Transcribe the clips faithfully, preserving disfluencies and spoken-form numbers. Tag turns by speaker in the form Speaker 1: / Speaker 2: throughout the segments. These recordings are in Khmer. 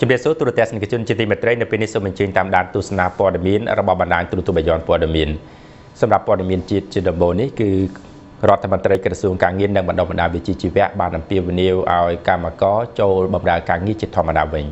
Speaker 1: ជំរាបសួរទូរទស្សនិកជនជាទីមេត្រីនៅពេលនេះសូមអញ្ជើញតាមដានទស្សនាព័ត៌មានរបស់បណ្ដាញទូរទស្សន៍បាយ័នព័ត៌មានសម្រាប់ព័ត៌មានជាតិជាដំបូងនេះគឺរដ្ឋមន្ត្រីក្រសួងការងារនិងបណ្ដុះបណ្ដាលវិជ្ជាជីវៈបានអំពាវនាវឲ្យកម្មករចូលបម្រើការងារជាធម្មតាវិញ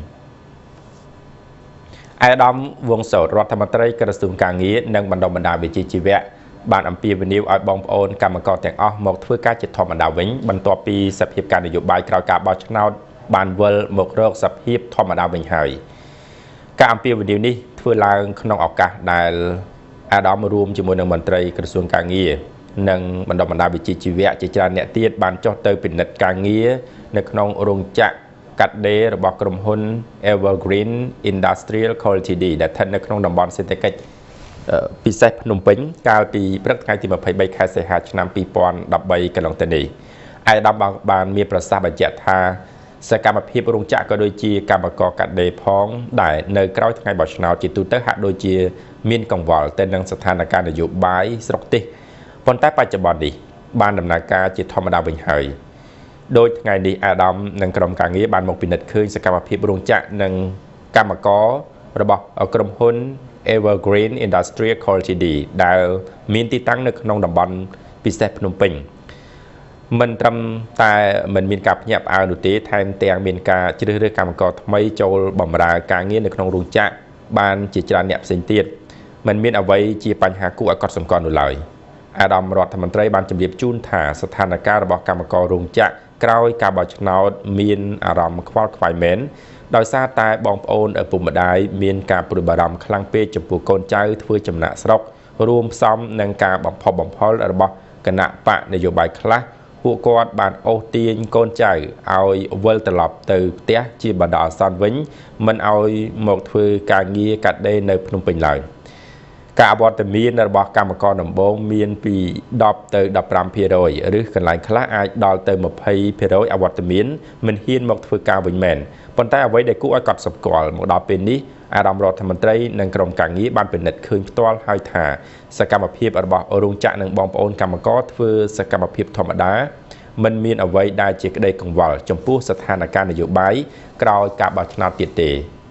Speaker 1: អាយដាមវងសោតរដ្ឋមន្ត្រីក្រសួងការងារនិងបណ្ដុះបណ្ដាលវិជ្ជាជីវៈបានអំពាវនាវឲ្យបងប្អូនកម្មករទាំងអស់មកធ្វើការជាធម្មតាវិញបន្ទាប់ពីសភាពការនយោបាយក្រោយការបោះឆ្នោតបានវិលមករកសភាពធម្មតាវិញហើយការអំពាវនាវនេះធ្វើឡើងក្នុងឱកាសដែលអាដាមរួមជាមួយនឹងមន្ត្រីក្រសួងការងារនិងបណ្ដុះបណ្ដាលវិជ្ជាជីវៈជាច្រើនអ្នកទៀតបានចុះទៅពិនិត្យការងារនៅក្នុងរោងចក្រកាត់ដេររបស់ក្រុមហ៊ុន Evergreen Industrial Quality ដែលស្ថិតនៅក្នុងតំបន់សេដ្ឋកិច្ចពិសេសភ្នំពេញកាលពីព្រឹកថ្ងៃទីម្ភៃបីខែសីហាឆ្នាំពីរពាន់ដប់បីកន្លងទៅនេះអាយដាមបានមានប្រសាសន៍បញ្ជាក់ថាសកម្មភាពរោងចក្រក៏ដូចជាកម្មករកាត់ដេរផងដែលនៅក្រោយថ្ងៃបោះឆ្នោតជាទូទៅហាក់ដូចជាមានកង្វល់ទៅនឹងស្ថានភាពនយោបាយស្រុកទេសប៉ុន្តែបច្ចុប្បន្ននេះបានដំណើរការជាធម្មតាវិញហើយដោយថ្ងៃនេះអាដាមនិងក្រុមការងារបានមកពិនិត្យឃើញសកម្មភាពរោងចក្រនិងកម្មកររបស់ក្រុមហ៊ុន Evergreen Industrial Quality ដែលមានទីតាំងនៅក្នុងតំបន់ពិសេសភ្នំពេញមិនត្រឹមតែមិនមានការភ្ញាក់ផ្អើលនោះទេថែមទាំងមានការជ្រើសរើសកម្មករថ្មីចូលបម្រើការងារនៅក្នុងរោងចក្របានជាច្រើនអ្នកផ្សេងទៀតមិនមានអ្វីជាបញ្ហាគួរឲ្យកត់សម្គាល់នោះឡើយអាដាមរដ្ឋមន្ត្រីបានជម្រាបជូនថាស្ថានភាពរបស់កម្មកររោងចក្រក្រោយការបោះឆ្នោតមានអារម្មណ៍ខ្វល់ខ្វាយមែនដោយសារតែបងប្អូនឪពុកម្ដាយមានការព្រួយបារម្ភខ្លាំងពេកចំពោះកូនចៅធ្វើចំណាក់ស្រុករួមផ្សំនឹងការបំផុសបំផុលរបស់គណៈបកនយោបាយខ្លះពួកគាត់បានអូសទាញកូនចៅឲ្យវិលត្រឡប់ទៅផ្ទះជាបណ្ដោះអាសន្នវិញមិនឲ្យមកធ្វើការងារកាត់ដេរនៅភ្នំពេញឡើយការអវត្តមានរបស់កម្មករដំបូងមានពីដប់ទៅដប់ប្រាំភាគរយឬកន្លែងខ្លះអាចដល់ទៅម្ភៃភាគរយអវត្តមានមិនហ៊ានមកធ្វើការវិញមែនប៉ុន្តែអ្វីដែលគួរឲ្យកត់សម្គាល់មកដល់ពេលនេះអាដាមរដ្ឋមន្ត្រីនិងក្រុមការងារបានពិនិត្យឃើញផ្ទាល់ហើយថាសកម្មភាពរបស់រោងចក្រនិងបងប្អូនកម្មករធ្វើសកម្មភាពធម្មតាមិនមានអ្វីដែលជាក្តីកង្វល់ចំពោះស្ថានភាពនយោបាយក្រោយការបោះឆ្នោតទៀតទេ